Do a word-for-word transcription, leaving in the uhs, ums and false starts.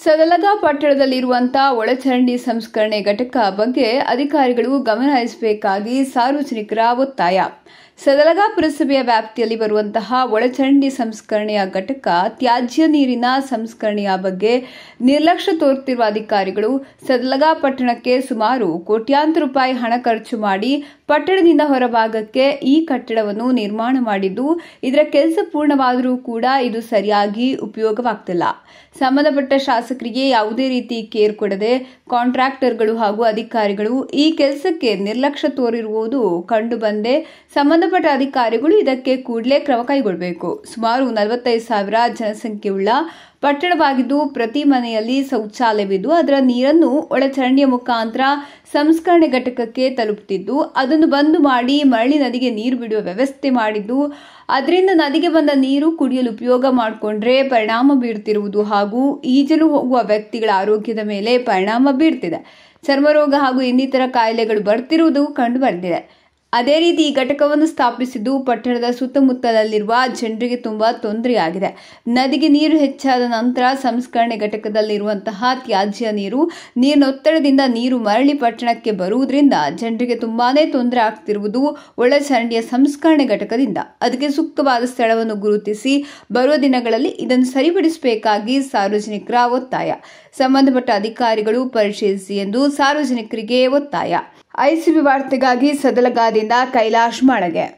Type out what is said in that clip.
ಸದಲಗ ಪಟ್ಟಣದಲ್ಲಿರುವಂತಹ ಒಳಚರಂಡಿ ಸಂಸ್ಕರಣೆ ಘಟಕ ಬಗ್ಗೆ ಅಧಿಕಾರಿಗಳು ಗಮನ ಹರಿಸಬೇಕಾಗಿ ಸಾರ್ವಜನಿಕರ ಒತ್ತಾಯ. ಸದಲಗ ಪುರಸಭೆಯ ವ್ಯಾಪ್ತಿಯಲ್ಲಿ ಬರುವಂತಹ ಒಳಚರಂಡಿ ಸಂಸ್ಕರಣೆಯ ಘಟಕ ತ್ಯಾಜ್ಯ ನೀರಿನ ಸಂಸ್ಕರಣೆಯ ಬಗ್ಗೆ ನಿರ್ಲಕ್ಷ್ಯ ತೋರುತ್ತಿರುವ ಅಧಿಕಾರಿಗಳು ಸದಲಗ ಪಟ್ಟಣಕ್ಕೆ ಸುಮಾರು ಕೋಟ್ಯಾಂತರ ರೂಪಾಯಿ ಹಣ ಖರ್ಚು ಮಾಡಿ ಪಟ್ಟಣದಿಂದ ಹೊರಭಾಗಕ್ಕೆ ಈ ಕಟ್ಟಡವನ್ನು ನಿರ್ಮಾಣ ಮಾಡಿದ್ದು, ಇದರ ಕೆಲಸ ಪೂರ್ಣವಾದರೂ ಕೂಡ ಇದು ಸರಿಯಾಗಿ ಉಪಯೋಗವಾಗ್ತಿಲ್ಲ. ಸಂಬಂಧಪಟ್ಟ ಶಾಸಕರಿಗೆ ಯಾವುದೇ ರೀತಿ ಕೇರ್ ಕೊಡದೆ ಕಾಂಟ್ರಾಕ್ಟರ್ಗಳು ಹಾಗೂ ಅಧಿಕಾರಿಗಳು ಈ ಕೆಲಸಕ್ಕೆ ನಿರ್ಲಕ್ಷ್ಯ ತೋರಿರುವುದು ಕಂಡುಬಂದೆ. ಸಂಬಂಧಪಟ್ಟ ಅಧಿಕಾರಿಗಳು ಇದಕ್ಕೆ ಕೂಡಲೇ ಕ್ರಮ ಕೈಗೊಳ್ಳಬೇಕು. ಸುಮಾರು ನಲವತ್ತೈದು ಸಾವಿರ ಜನಸಂಖ್ಯೆಯುಳ್ಳ ಪಟ್ಟಣವಾಗಿದ್ದು, ಪ್ರತಿ ಮನೆಯಲ್ಲಿ ಶೌಚಾಲಯವಿದ್ದು ಅದರ ನೀರನ್ನು ಒಳಚರಂಡಿಯ ಮುಖಾಂತರ ಸಂಸ್ಕರಣೆ ಘಟಕಕ್ಕೆ ತಲುಪುತ್ತಿದ್ದು, ಅದನ್ನು ಬಂದ್ ಮಾಡಿ ಮರಳಿ ನದಿಗೆ ನೀರು ಬಿಡುವ ವ್ಯವಸ್ಥೆ ಮಾಡಿದ್ದು, ಅದರಿಂದ ನದಿಗೆ ಬಂದ ನೀರು ಕುಡಿಯಲು ಉಪಯೋಗ ಮಾಡಿಕೊಂಡ್ರೆ ಪರಿಣಾಮ ಬೀರುತ್ತಿರುವುದು ಹಾಗೂ ಈಜಲು ಹೋಗುವ ವ್ಯಕ್ತಿಗಳ ಆರೋಗ್ಯದ ಮೇಲೆ ಪರಿಣಾಮ ಬೀರುತ್ತಿದೆ. ಚರ್ಮರೋಗ ಹಾಗೂ ಇನ್ನಿತರ ಕಾಯಿಲೆಗಳು ಬರ್ತಿರುವುದು ಕಂಡು ಬಂದಿದೆ. ಅದೇ ರೀತಿ ಈ ಘಟಕವನ್ನು ಸ್ಥಾಪಿಸಿದ್ದು ಪಟ್ಟಣದ ಸುತ್ತಮುತ್ತಲಲ್ಲಿರುವ ಜನರಿಗೆ ತುಂಬಾ ತೊಂದರೆಯಾಗಿದೆ. ನದಿಗೆ ನೀರು ಹೆಚ್ಚಾದ ನಂತರ ಸಂಸ್ಕರಣೆ ಘಟಕದಲ್ಲಿರುವಂತಹ ತ್ಯಾಜ್ಯ ನೀರು ನೀರಿನೊತ್ತಡದಿಂದ ನೀರು ಮರಳಿ ಪಟ್ಟಣಕ್ಕೆ ಬರುವುದರಿಂದ ಜನರಿಗೆ ತುಂಬಾನೇ ತೊಂದರೆ ಆಗ್ತಿರುವುದು ಒಳಚರಂಡಿಯ ಸಂಸ್ಕರಣೆ ಘಟಕದಿಂದ. ಅದಕ್ಕೆ ಸೂಕ್ತವಾದ ಸ್ಥಳವನ್ನು ಗುರುತಿಸಿ ಬರುವ ದಿನಗಳಲ್ಲಿ ಇದನ್ನು ಸರಿಪಡಿಸಬೇಕಾಗಿ ಸಾರ್ವಜನಿಕರ ಒತ್ತಾಯ. ಸಂಬಂಧಪಟ್ಟ ಅಧಿಕಾರಿಗಳು ಪರಿಶೀಲಿಸಿ ಎಂದು ಸಾರ್ವಜನಿಕರಿಗೆ ಒತ್ತಾಯ. ಐಸಿಬಿ ವಾರ್ತೆಗಾಗಿ ಸದಲಗಾದಿಂದ ಕೈಲಾಶ್ ಮಾಳಗೆ.